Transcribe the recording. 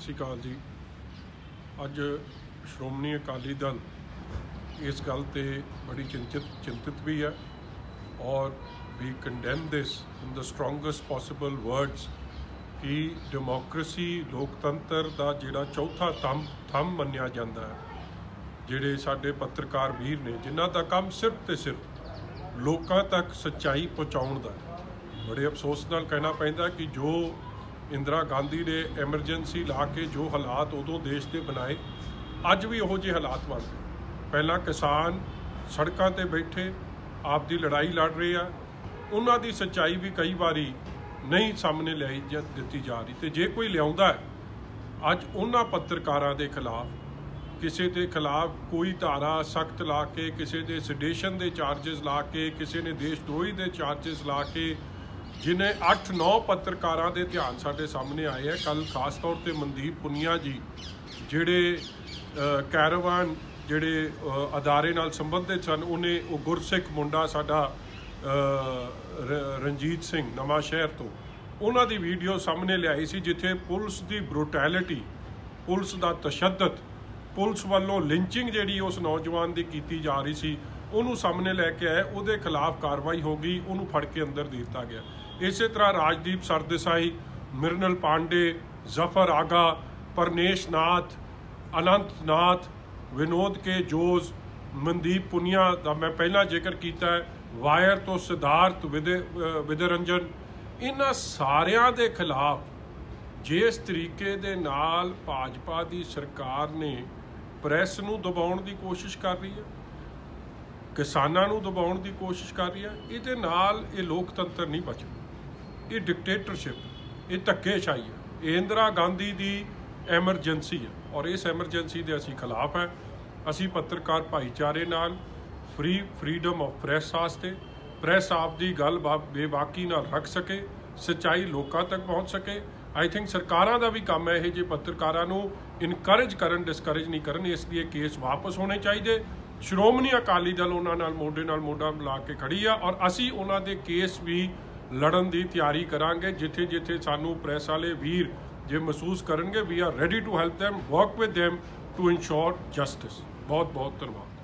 सत श्री अकाल जी। अज श्रोमणी अकाली दल इस गल ते बड़ी चिंतित भी है और we condemn this in the strongest possible words कि डेमोक्रेसी लोकतंत्र का जिहड़ा चौथा थंब मन्निया जाता है, जिहड़े साडे पत्रकार वीर ने जिन्हां दा काम सिर्फ तो सिर्फ लोकां तक सच्चाई पहुँचाउण दा। बड़े अफसोस नाल कहना पैंदा कि जो इंदिरा गांधी ने एमरजेंसी ला के जो हालात उदों देश के बनाए अज भी उहो जिहे हालात बन गए। पहला किसान सड़कों पर बैठे आपकी लड़ाई लड़ रहे हैं, उन्हां दी सच्चाई भी कई बारी नहीं सामने लाई दी जा रही। तो जे कोई लियाउंदा है अज उन्हां पत्रकारां दे खिलाफ किसी के खिलाफ कोई धारा सख्त ला के, किसी के सडेशन के चार्जिज ला के, किसी ने देशद्रोही के चार्जिज ला के, जिन्हें 8-9 पत्रकारां दे ध्यान साडे सामने आए हैं। कल खास तौर पर मनदीप पुनिया जी जिहड़े कैरावान जिहड़े अदारे नाल संबंधित सन, उन्हें वो गुरसिख मुंडा साडा रणजीत सिंह नवां शहर तो उन्हां दी वीडियो सामने लियाई सी जिथे पुलिस की ब्रूटैलिटी, पुलिस का तशद्दद, पुलिस वालों लिंचिंग जिहड़ी उस नौजवान की कीती जा रही सी, उन्होंने सामने लैके आए, उहदे खिलाफ कार्रवाई हो गई, उन्होंने फड़ के अंदर दे दिता गया। इस तरह राजदीप सरदेसाई, मिरनल पांडे, जफर आगा, परनेश नाथ, अनंत नाथ, विनोद के जोज, मनदीप पुनिया का मैं पहला जिक्र किया है, वायर तो सिद्धार्थ विदयरंजन, इन्हां सारियां दे खिलाफ जिस तरीके दे नाल भाजपा की सरकार ने प्रैस नूं दबाउण दी कोशिश कर रही है, किसानां नूं दबाउण दी कोशिश कर रही है, इहदे नाल ये लोकतंत्र नहीं बचदा। ये डिकटेटरशिप, ये धक्केशाही है, ये इंदिरा गांधी की एमरजेंसी है और इस एमरजेंसी के असीं खिलाफ है। असीं पत्रकार भाईचारे नाल फ्रीडम ऑफ प्रैस वास्ते, प्रैस आपकी गल बेबाकी नाल रख सके, सच्चाई लोकां तक पहुँच सके। आई थिंक सरकारां दा भी काम है ये पत्रकारां नूं इनकरेज करन, डिस्करेज नहीं करन। इसलिए केस वापस होने चाहिए। श्रोमणी अकाली दल उन्हां नाल मोढा मिला के खड़ी है और असीं उन्हां दे केस भी लड़न की तैयारी करांगे जिथे जिथे सानू प्रैस वाले वीर जे महसूस करेंगे। We are ready to help them, work with them to ensure justice. बहुत बहुत धन्यवाद।